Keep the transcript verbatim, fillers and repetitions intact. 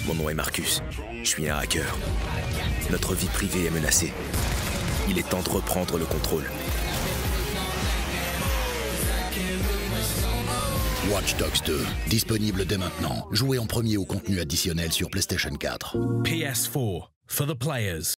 Mon nom est Marcus. Je suis un hacker. Notre vie privée est menacée. Il est temps de reprendre le contrôle. Watch Dogs deux, disponible dès maintenant. Jouez en premier au contenu additionnel sur PlayStation quatre. P S four, for the players.